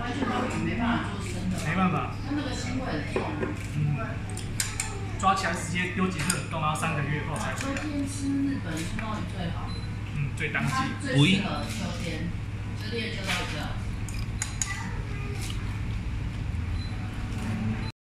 完全没办法做生的。 没办法。 它那个腥味很重。 抓起来直接丢进冷冻，然后3个月后才回来。 秋天吃日本青刀鱼最好。 最当季。 最适合秋天，就猎秋